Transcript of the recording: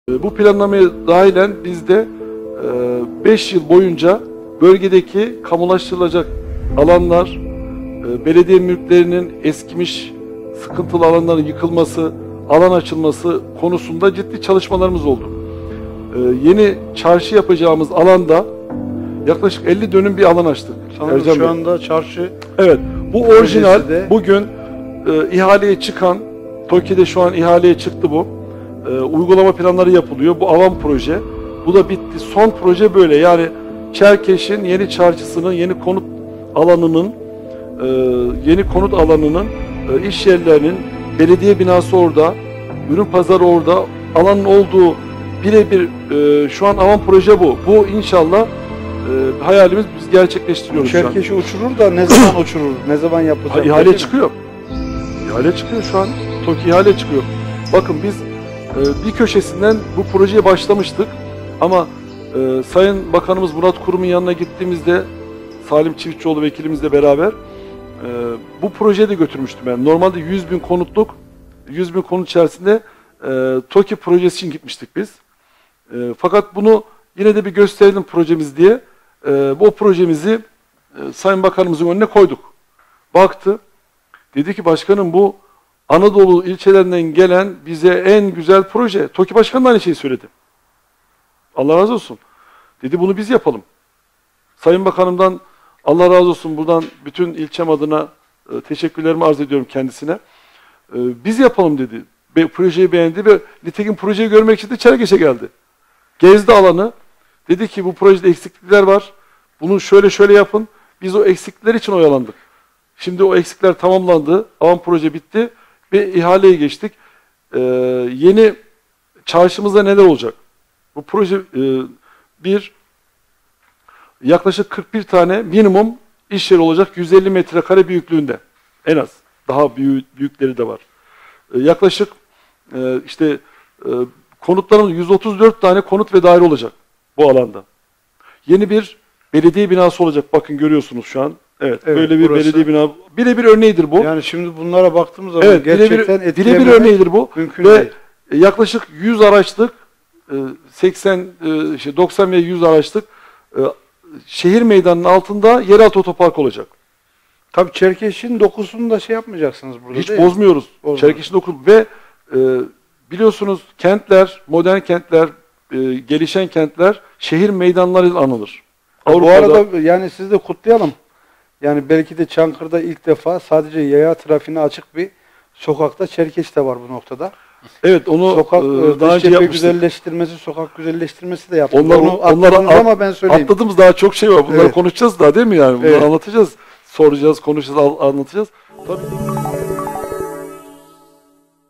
Bu planlamaya dahilen biz de 5 yıl boyunca bölgedeki kamulaştırılacak alanlar, belediye mülklerinin eskimiş sıkıntılı alanların yıkılması, alan açılması konusunda ciddi çalışmalarımız oldu. Yeni çarşı yapacağımız alanda yaklaşık 50 dönüm bir alan açtık. Sanırım şu anda çarşı... Evet, bu orijinal bugün ihaleye çıkan, TOKİ'de şu an ihaleye çıktı bu. Uygulama planları yapılıyor. Bu alan proje. Bu da bitti. Son proje böyle. Yani Çerkeş'in yeni çarşısının, yeni konut alanının, iş yerlerinin, belediye binası orada, ürün pazarı orada, alanın olduğu birebir şu an alan proje bu. Bu inşallah hayalimiz biz gerçekleştiriyoruz şu an. Çerkeş'i uçurur da ne zaman uçurur? Ne zaman yapacak? İhale çıkıyor. İhale çıkıyor şu an. TOKİ ihale çıkıyor. Bakın biz bir köşesinden bu projeye başlamıştık ama Sayın Bakanımız Murat Kurum'un yanına gittiğimizde Salim Çiftçioğlu vekilimizle beraber bu projeyi de götürmüştüm ben. Normalde 100.000 konutluk, 100.000 konut içerisinde TOKİ projesi için gitmiştik biz. Fakat bunu yine de bir gösterelim projemiz diye bu projemizi Sayın Bakanımızın önüne koyduk. Baktı, dedi ki başkanım bu Anadolu ilçelerinden gelen bize en güzel proje. TOKİ Başkanı da aynı şeyi söyledi. Allah razı olsun. Dedi bunu biz yapalım. Sayın Bakanımdan Allah razı olsun, buradan bütün ilçem adına teşekkürlerimi arz ediyorum kendisine. Biz yapalım dedi. Projeyi beğendi ve nitekim projeyi görmek için de Çerkeş'e geldi. Gezdi alanı. Dedi ki bu projede eksiklikler var. Bunu şöyle yapın. Biz o eksiklikler için oyalandık. Şimdi o eksikler tamamlandı. Alan proje bitti. Ve ihaleye geçtik. Yeni çarşımızda neler olacak? Bu proje yaklaşık 41 tane minimum iş yeri olacak 150 metrekare büyüklüğünde. En az. Daha büyükleri de var. Yaklaşık konutlarımız 134 tane konut ve daire olacak bu alanda. Yeni bir belediye binası olacak. Bakın görüyorsunuz şu an. Evet, böyle bir burası, belediye bina. Birebir örneğidir bu. Yani şimdi bunlara baktığımız zaman gerçekten birebir örneğidir bu. Mümkün ve değil. Yaklaşık 100 araçlık 90 ve 100 araçlık şehir meydanının altında yeraltı otopark olacak. Tabii Çerkeş'in dokusunu da şey yapmayacaksınız burada. Hiç bozmuyoruz. Çerkeş'in dokusu ve biliyorsunuz kentler, modern kentler, gelişen kentler şehir meydanlarıyla anılır. Bu arada yani siz de kutlayalım. Yani belki de Çankırı'da ilk defa sadece yaya trafiğine açık bir sokakta Çerkeş de var bu noktada. Evet, onu sokak daha önce yapmıştık. güzelleştirmesi, sokak güzelleştirmesi de yaptık. Onları ama ben söyleyeyim. Atladığımız daha çok şey var. Bunları konuşacağız daha değil mi yani? Bunları anlatacağız, soracağız, konuşacağız, anlatacağız. Tabii.